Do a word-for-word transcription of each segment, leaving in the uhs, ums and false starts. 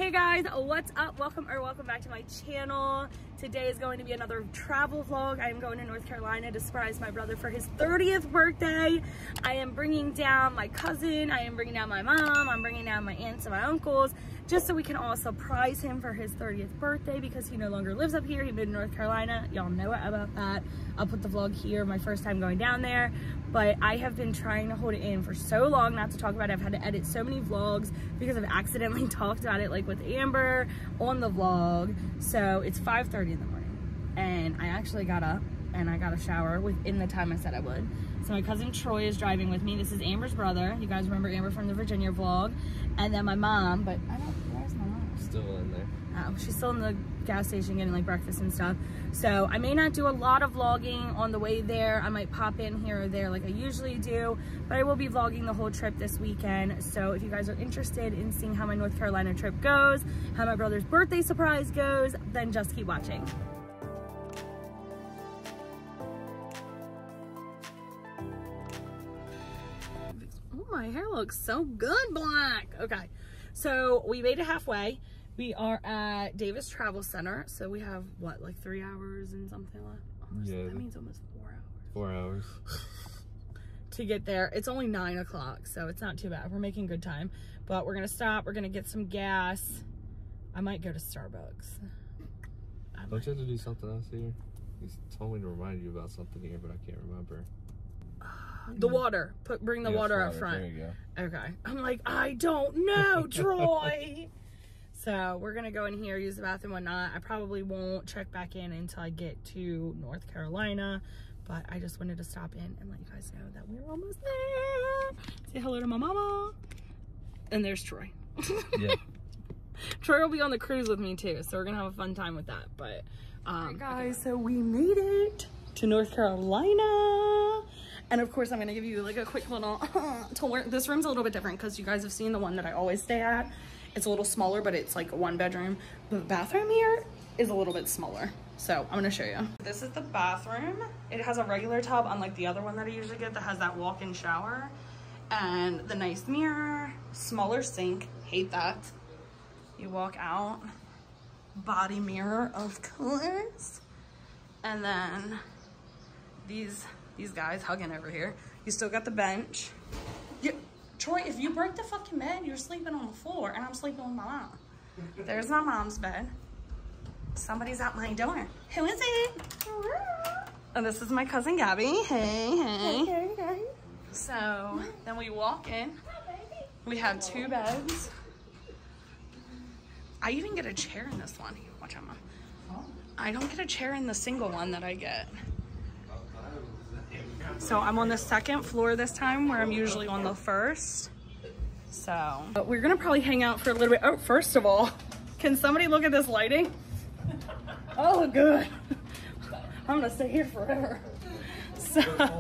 Hey guys, what's up? Welcome or welcome back to my channel. Today is going to be another travel vlog. I am going to North Carolina to surprise my brother for his thirtieth birthday. I am bringing down my cousin, I am bringing down my mom, I'm bringing down my aunts and my uncles, just so we can all surprise him for his thirtieth birthday because he no longer lives up here. He moved to North Carolina. Y'all know about that. I'll put the vlog here, my first time going down there. But I have been trying to hold it in for so long not to talk about it. I've had to edit so many vlogs because I've accidentally talked about it, like with Amber on the vlog. So it's five thirty in the morning and I actually got up and I got a shower within the time I said I would. So my cousin Troy is driving with me. This is Amber's brother. You guys remember Amber from the Virginia vlog. And then my mom, but I don't, where's my mom? Still in there. Oh, she's still in the gas station getting like breakfast and stuff. So I may not do a lot of vlogging on the way there. I might pop in here or there like I usually do, but I will be vlogging the whole trip this weekend. So if you guys are interested in seeing how my North Carolina trip goes, how my brother's birthday surprise goes, then just keep watching. Oh, my hair looks so good black. Okay, so we made it halfway. We are at Davis Travel Center, so we have what, like three hours and something left? Almost, yeah, that means almost four hours. Four hours to get there. It's only nine o'clock, so it's not too bad. We're making good time, but we're gonna stop. We're gonna get some gas. I might go to Starbucks. I Don't might. you have to do something else here? You told me to remind you about something here, but I can't remember. The water. Put bring the Yes, water, water up front. There you go. Okay. I'm like, I don't know, Troy. So we're gonna go in here, use the bathroom, whatnot. I probably won't check back in until I get to North Carolina, but I just wanted to stop in and let you guys know that we're almost there. Say hello to my mama. And there's Troy. Yeah. Troy will be on the cruise with me too, so we're gonna have a fun time with that. But um, right, guys, so we made it to North Carolina. And of course, I'm gonna give you like a quick little uh, tour. This room's a little bit different because you guys have seen the one that I always stay at. It's a little smaller, but it's like a one bedroom. The bathroom here is a little bit smaller. So I'm gonna show you. This is the bathroom. It has a regular tub, unlike the other one that I usually get that has that walk-in shower. And the nice mirror, smaller sink, hate that. You walk out, body mirror, of course. And then these, these guys hugging over here. You still got the bench. You, Troy, if you break the fucking bed, you're sleeping on the floor and I'm sleeping with my mom. There's my mom's bed. Somebody's at my door. Who is it? And this is my cousin Gabby. Hey, hey. Hey, hey. So then we walk in. We have two beds. I even get a chair in this one. Watch out, Mom. I don't get a chair in the single one that I get. So I'm on the second floor this time where I'm usually on the first. So but we're gonna probably hang out for a little bit. Oh, first of all, can somebody look at this lighting? Oh, good. I'm gonna stay here forever. So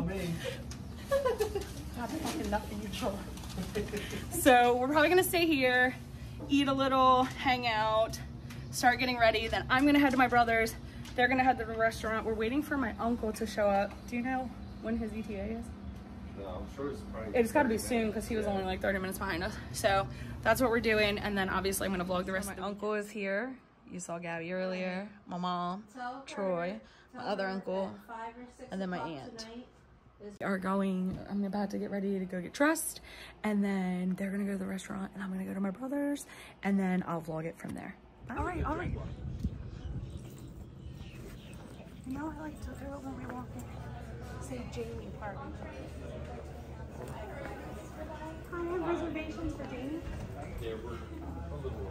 God, fucking nothing, you troll. So we're probably gonna stay here, eat a little, hang out, start getting ready. Then I'm gonna head to my brother's. They're gonna head to the restaurant. We're waiting for my uncle to show up. Do you know when his E T A is? No, I'm sure it's probably It's got to be soon because he was only like thirty minutes behind us. So that's what we're doing. And then obviously I'm going to vlog the rest of the My uncle is here. You saw Gabby earlier. My mom, Troy, my other uncle, and then my aunt. We are going, I'm about to get ready to go get dressed. And then they're going to go to the restaurant and I'm going to go to my brother's. And then I'll vlog it from there. Bye. All right, all right. You know, I like to do it when we walk in. Say Jamie Park. I have reservations for Jamie. Yeah, we're a little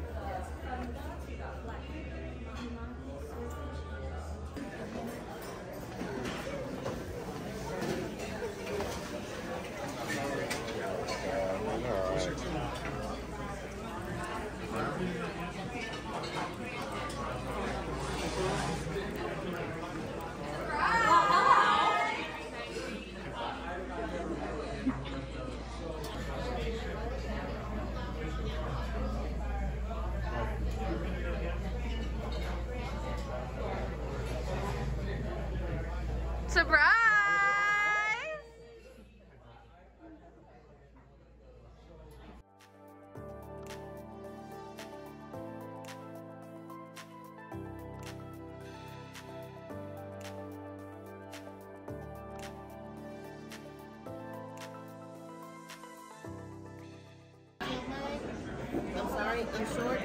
Surprise! wait, you short?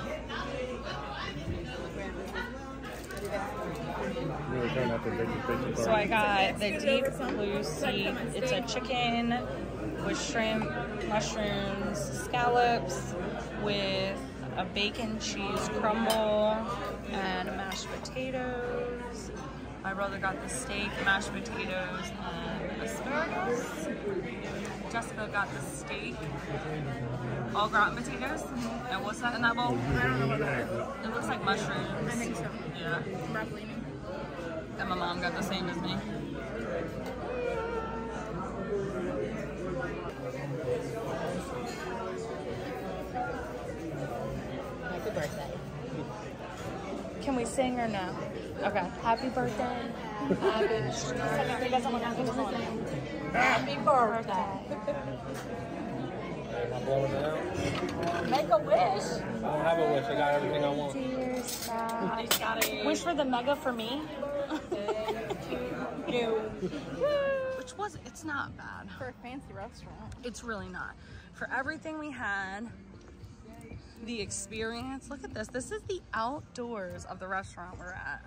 So I got the deep blue sea. It's a chicken with shrimp, mushrooms, scallops, with a bacon cheese crumble and mashed potatoes. My brother got the steak, mashed potatoes, and asparagus. Jessica got the steak, all gratin potatoes. And what's that in that bowl? I don't know what that is. It looks like mushrooms. I think so. Yeah. Broccoli. And my mom got the same as me. Happy birthday. Can we sing or no? Okay. Happy birthday. Happy Happy birthday. Am I blowing it out? Make a wish. I don't have a wish. I got everything I want. Dear Scott. Wish for the mega for me. Which was, it's not bad. For a fancy restaurant. It's really not. For everything we had, the experience. Look at this. This is the outdoors of the restaurant we're at.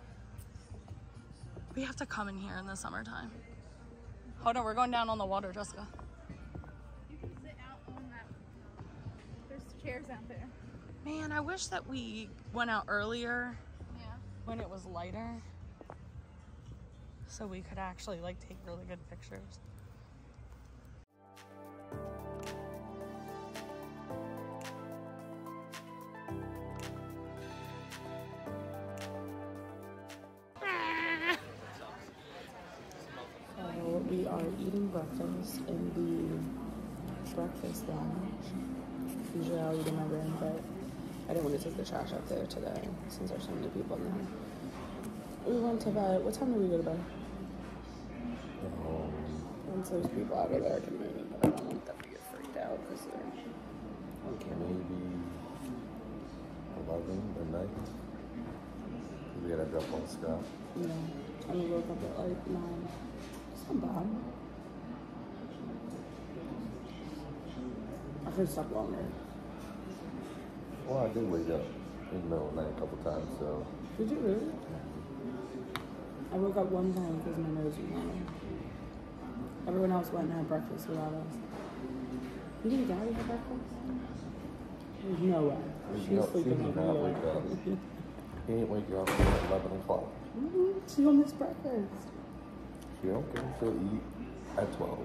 We have to come in here in the summertime. Hold on, we're going down on the water, Jessica. You can sit out on that. There's chairs out there. Man, I wish that we went out earlier. Yeah. When it was lighter. So we could actually like take really good pictures. So we are eating breakfast in the breakfast lounge. Usually I'll eat in my room, but I didn't want to take the trash up there today since there's so many people in there. We went to bed. What time did we go to bed? Um, Once those people out of there can move, but I don't want them to get freaked out because they're... okay, maybe eleven midnight. We gotta drop on Scott. You know, and we woke up at like nine. It's not bad. I could stop longer. Well, I did wake up in the middle of the night a couple times, so. Did you really? I woke up one time because my nose was running. Everyone else went and had breakfast without us. You think Gabby had breakfast? There's no way. She's no, sleeping she on did not wake up. He ain't wake you up until eleven o'clock. Mm-hmm. She don't miss breakfast. She don't care. She'll eat at twelve.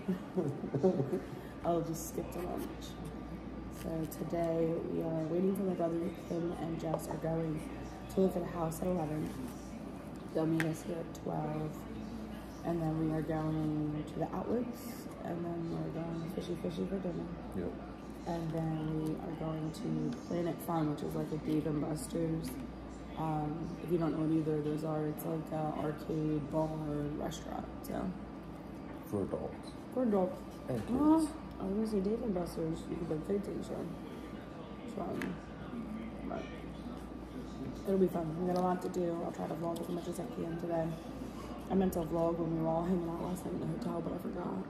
I'll just skip to lunch. So today we are waiting for my brother. Him and Jess are going to look at a house at eleven. They'll meet us here at twelve. And then we are going to the outlets. And then we're going fishy fishy for dinner. Yep. And then we are going to Planet Fun, which is like a Dave and Buster's. Um, if you don't know what either of those are, it's like an arcade bar restaurant. So For adults. for adults. And kids. Well, I was gonna say Dave and Buster's. You can put kids in, so fun. But it'll be fun. We got a lot to do. I'll try to vlog as much as I can today. I meant to vlog when we were all hanging out last night in the hotel, but I forgot.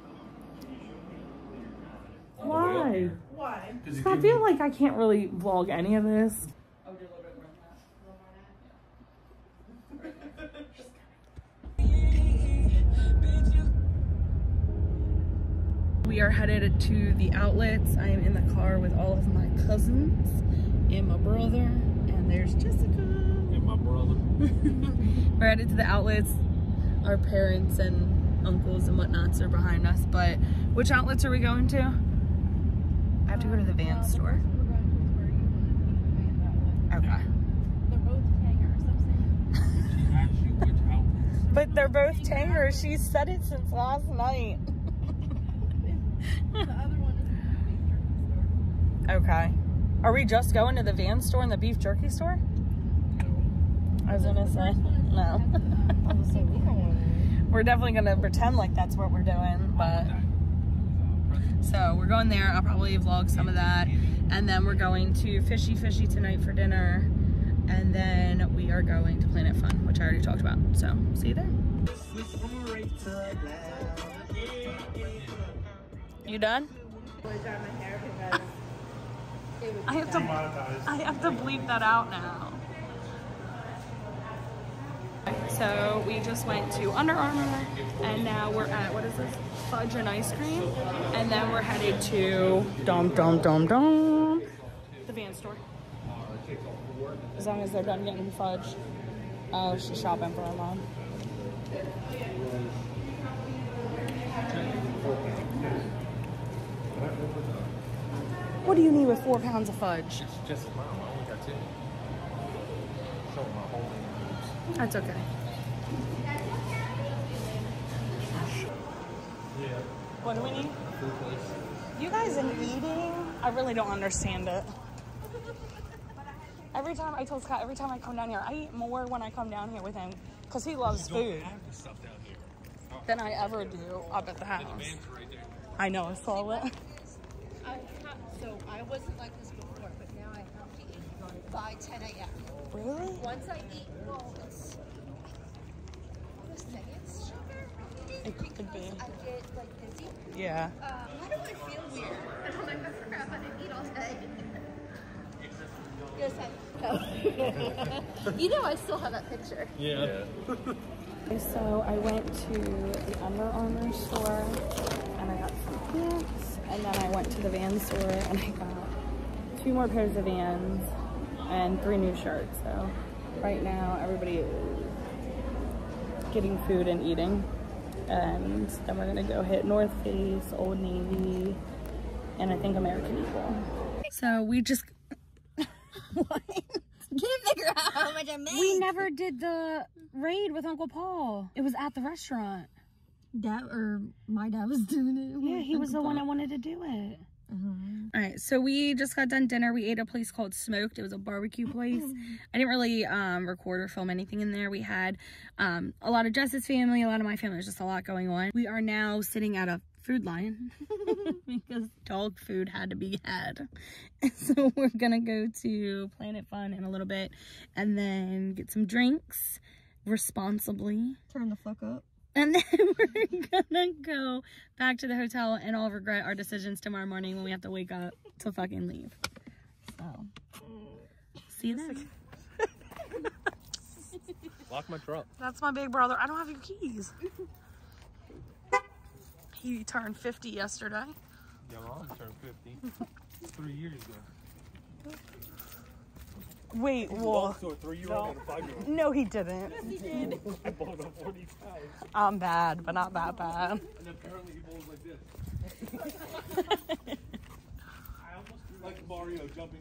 Why? Why? I feel like I can't really vlog any of this. We are headed to the outlets. I am in the car with all of my cousins and my brother, and there's Jessica. And my brother. We're headed to the outlets. Our parents and uncles and whatnots are behind us, but which outlets are we going to? I have to go to the van store. Okay. They're both hangers, I'm saying. She asked you which outfit. But they're both tangers. She said it since last night. The other one is the beef jerky store. Okay. Are we just going to the van store and the beef jerky store? I was gonna say, no. We're definitely gonna pretend like that's what we're doing, but. So we're going there. I'll probably vlog some of that. And then we're going to Fishy Fishy tonight for dinner. And then we are going to Planet Fun, which I already talked about. So see you there. You done? I have to, I have to bleep that out now. So we just went to Under Armour, and now we're at, what is this? Fudge and ice cream. And then we're headed to dum dum dum dum, the van store. As long as they're done getting fudge. Oh, she's shopping for her mom. What do you need with four pounds of fudge? It's just mom. I only got two. Showing my whole names. That's okay. Yeah. What do we need? Food place. You guys and eating? I really don't understand it. Every time, I told Scott, every time I come down here, I eat more when I come down here with him because he loves food than I ever do up at the house. I know, I saw it. I have, so I wasn't like this before, but now I have to eat by ten A M Really? Once I eat, well, it's, I was saying it's sugar. It could be. I get like dizzy. Yeah. Um, why do I feel weird? And I'm like, I forgot I didn't eat all day. Yes, I You know I still have that picture. Yeah. So I went to the Under Armour store and I got some pants, and then I went to the Vans store and I got two more pairs of Vans and three new shirts. So right now everybody is getting food and eating, and then we're gonna go hit North Face, Old Navy, and I think American Eagle. So we just what? Can't figure out how much I made. We never did the raid with Uncle Paul. It was at the restaurant. Dad or my dad was doing it. Yeah, he was the one that wanted to do it. Uh-huh. All right, so we just got done dinner. We ate at a place called Smoked. It was a barbecue place. I didn't really um, record or film anything in there. We had um, a lot of Jess's family, a lot of my family. There's just a lot going on. We are now sitting at a food line because dog food had to be had. And so we're gonna go to Planet Fun in a little bit and then get some drinks responsibly. Turn the fuck up. And then we're gonna go back to the hotel and I'll regret our decisions tomorrow morning when we have to wake up to fucking leave. So, see you then. Lock my truck. That's my big brother. I don't have your keys. He turned fifty yesterday. Your mom turned fifty three years ago. Wait, well, So a three-year-old and a five-year-old. no, he didn't. Yes, he did. I bought a forty-five. I'm bad, but not that bad. And apparently he bowls like this. I almost like Mario jumping.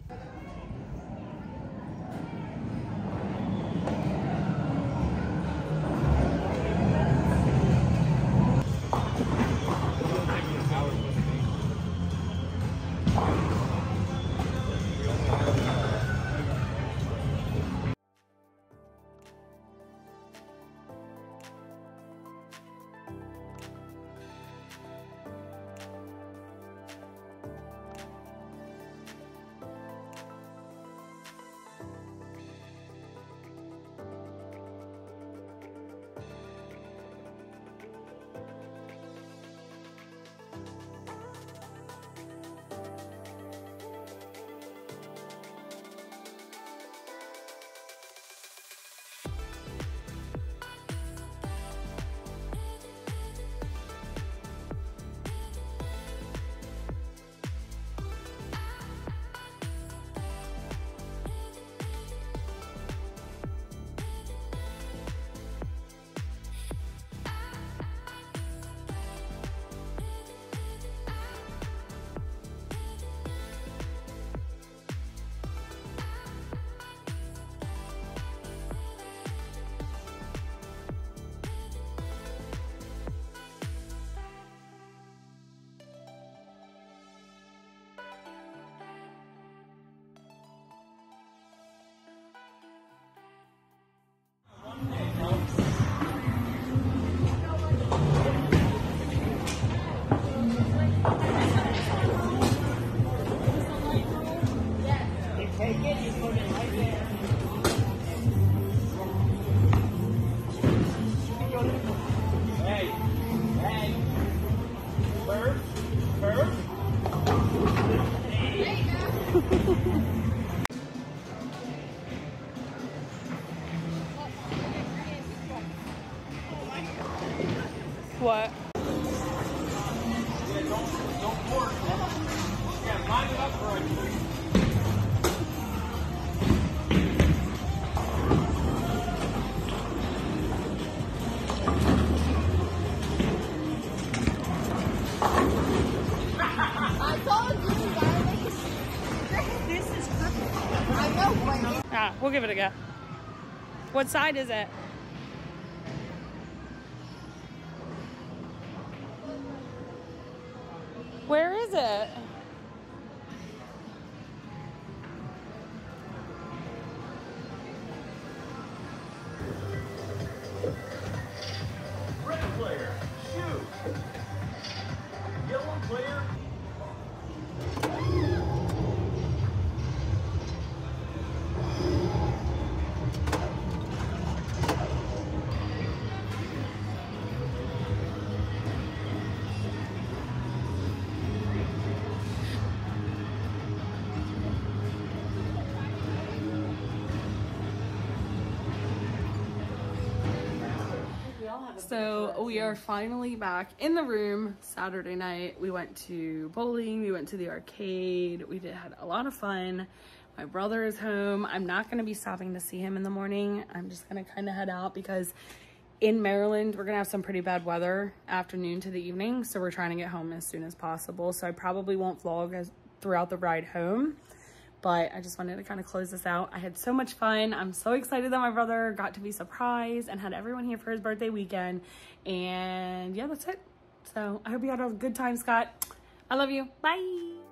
Hey, Ah, we'll give it a go. What side is it? Where is it? Red player, shoot. Yellow player. So we are finally back in the room. Saturday night we went to bowling, we went to the arcade, we did had a lot of fun. My brother is home. I'm not going to be stopping to see him in the morning. I'm just going to kind of head out because in Maryland we're going to have some pretty bad weather afternoon to the evening, so we're trying to get home as soon as possible. So I probably won't vlog as throughout the ride home, but I just wanted to kind of close this out. I had so much fun. I'm so excited that my brother got to be surprised and had everyone here for his birthday weekend. And yeah, that's it. So I hope you had a good time, Scott. I love you. Bye.